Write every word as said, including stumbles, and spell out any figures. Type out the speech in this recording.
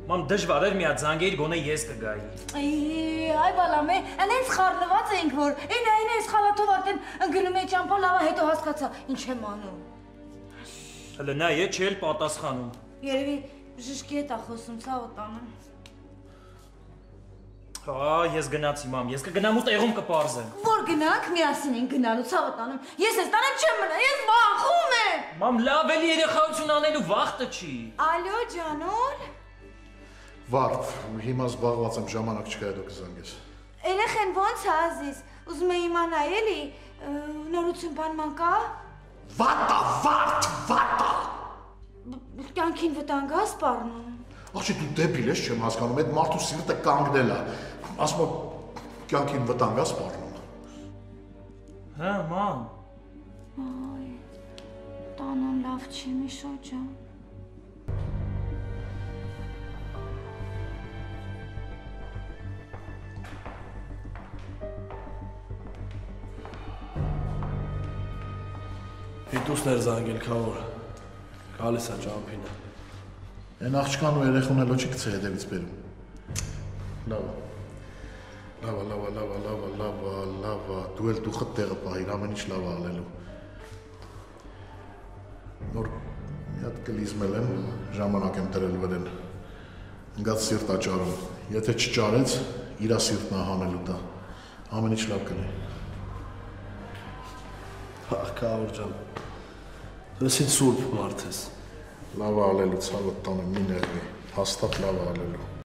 Մամ դժվար էր մի հատ զանգեիր գոնե ես կգայի։ Այ բալամ է, անենց խառնված ենք որ, այն այն այս խալաթով արդեն ընկնում է ճամփա լավա հետո հասկացա, ինչ եմ անում։ Հələ նա է չէ էլ պատասխանում։ Երևի բժշկի հետ ա խոսում, ցավը տանում։ Հա, ես գնացի մամ, ես կգնամ ու տեղում կպարզեմ։ Որ գնանք, միասին ենք գնալու, ցավը տանում։ Ես այս տանը չեմ մնա, ես վախում եմ։ Մամ, լավ էլի երեխայություն անելու վախտը չի։ Ալո, ջանոլ։ Վարդ, հիմա զբաղված եմ, ժամանակ չկա հետո կզանգես։ Երեխեն ո՞նց է ազիզ։ Ուզում եմ իմանալ էլի, նորություն բանման կա։ Վատա, վարդ, վատա։ Կյանքին վտանգ է սպառնում։ Աղջի դու դեբիլ ես, չեմ հասկանում, այդ մարդու սիրտը կանգնել է։ Ասում եմ, կյանքին վտանգ է սպառնում։ Հա, մամ։ Այ, տանոն լավ չի, Միշո ջան։ Հիտուսն էր զանգել քավոր, գալիս է ճամփինը։ Են աղջկան ու երեխուն էլ ոչի գցե հետևից բերում։ Լավա, լավա, լավա, լավա, լավա, լավա, լավա, դու էլ դուխը տեղը պահիր, ամեն ինչ լավա ալելու։ Նոր մի հատ կլիզմել եմ, ժամանակ եմ տրել վրեն, ընգած սիրտ աճարում, եթե չճարեց, իրա սիրտն հանելու տա, ամեն ինչ լավ կլի։ Հա, քավոր ջան, ես ինձ սուրբ մարդ ես։ Լավա ալելու, ցավը տանը մի ներվի, հաստատ լավա ալելու։